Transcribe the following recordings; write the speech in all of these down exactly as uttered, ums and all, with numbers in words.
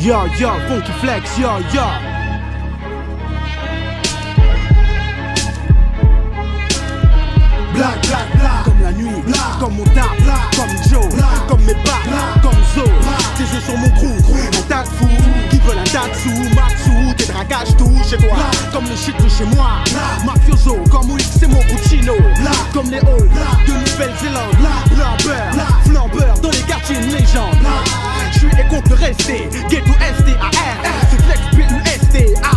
Yo yo, funky flex, yo yo. Black, black, black, comme la nuit, black, comme mon tap, black, comme Joe, black, comme mes pas, black, comme Zo. Tes yeux sur mon crew, un tas de fous qui veulent un Datsu, Matsu, tes dragages tout chez toi, black, comme le shit de chez moi, black, mafioso, comme Wix c'est mon Puccino, black, comme les halls de Nouvelle-Zélande, black, flambeur, flambeur dans les quartiers une légende. Je suis et compte le rester, ghetto S T A R, c'est flex B U S T A.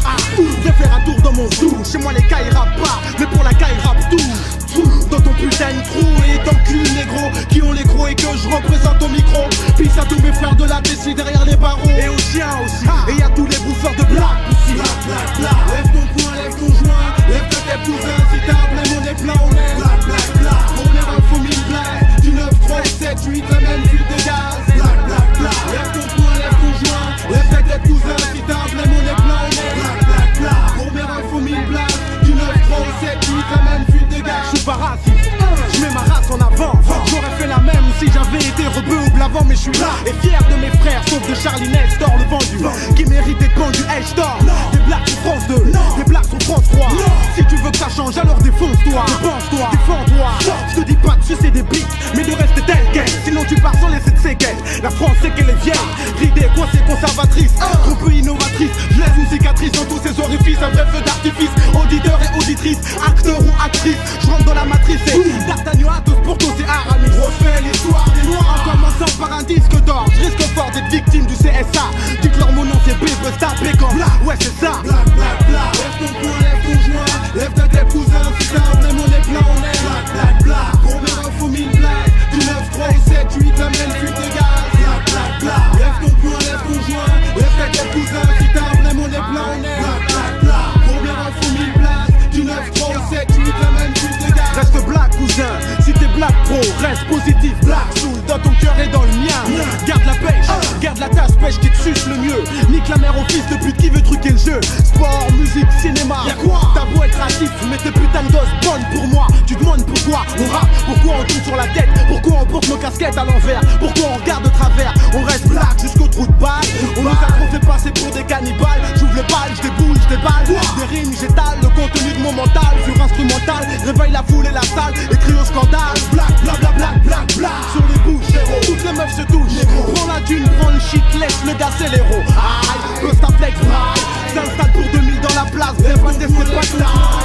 Viens faire un tour dans mon zoo, chez moi les cailles rappent pas, mais pour la caille rappe tout. Dans ton putain de trou et dans le cul négro qui ont les gros et que je représente au micro. Pisse à tous mes frères de la Tessie derrière les barreaux et aux chiens aussi. Et y'a tous les bouffeurs de black aussi. Black, black, black. Lève ton poing, lève ton joint, lève ta tête cousin. Si t'as un blême on est plein, on est black, black, black. Première info mille blagues, du neuf, trois, sept, huit, la même fuite de gaz. Black, black, black. Lève ton poing, lève ton joint, lève ta tête cousin. Si t'as un blême on est plein, on est black, black, black. Première info mille blagues, du neuf, trois, sept, huit, la même fuite de gaz. Je suis pas raciste, je mets ma race en avant. J'aurais fait la même si j'avais été rebeu ou blavant, mais je suis là et fier de mes frères, sauf de Charlie Nestor, le vendu qui mérite d'être pendu. Hey, je dors. Des blagues sur France deux, des blagues sur France trois. Si tu veux que ça change, alors défonce-toi, défonce-toi, défends-toi. Je te dis pas de sucer des bites, mais de rester tel quel. Sinon tu pars sans laisser de séquelles. La France c'est qu'elle est vieille, ridée, coincée, conservatrice, trop peu innovatrice. Je laisse une cicatrice dans tous ces orifices, un vrai feu d'artifice. Auditeur et auditrice, acteur ou actrice, je rentre dans la matrice et D'Artagnan à tous pour tous et Aramis. Refais l'histoire des noirs en commençant par un disque d'or. Je risque fort d'être victime du C S A. Dites-leur mon nom c'est B, peut se taper comme là. Ouais c'est ça. Black, black, black. Lève ton poing, lève ton joint, lève ta tête cousin. Si t'as un blême on est plein, on est black, black, black. Première info mille blagues, du neuf, trois, sept, huit, la même fuite de gaz. Black, black, black. Lève ton poing, lève ton joint, lève ta tête cousin. Si t'as un blême on est plein, on est black, black, black. Première info mille blagues, du neuf, trois, sept, huit, la même fuite de gaz. Reste black cousin, si t'es black pro, reste positif. Black soul dans ton cœur et dans le mien. Garde la pêche, garde la tasse pêche qui te suce le mieux. Nique la mère au fils de pute qui veut truquer le jeu. Sport, musique, cinéma, y'a quoi? T'as beau être raciste, mais tes putains de doses bonnes pour moi. Tu demandes pourquoi on rappe, pourquoi on tourne sur la tête, pourquoi on porte nos casquettes à l'envers, pourquoi on regarde de travers. On reste black jusqu'au trou de balle. On nous a trop fait passer pour des cannibales. J'ouvre le bal, j'déboule, j'déballe. Des rimes, j'étale le contenu de mon mental sur instrumental. Réveille la foule et la salle et crie au scandale. Black, bla bla black, black, black. Sur les bouches, héros. Toutes les meufs se touchent. Prends la dune, prends le shit, laisse le gars c'est l'héros. Aïe, Costa Flex, braille. S'installe pour deux mille dans la place. Rêve pas de c'est pas ça.